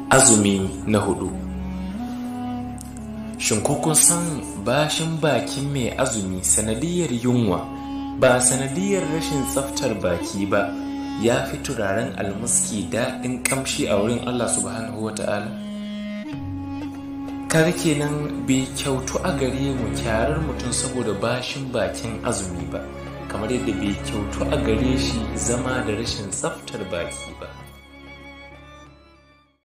Azumi na 4. Shin ko kun san bashin bakin mai azumi sanadiyar yunwa ba sanadiyar rashin tsaftar baki ba ya fi turaren almuski daɗin ƙamshi a wurin Allah subhanahu wa ta'ala? Kar kenan bai kyautu a gare mu kyarar mutum saboda bashin bakin azumi ba, kamar yadda bai kyautu a gare shi zama da rashin tsaftar baki ba.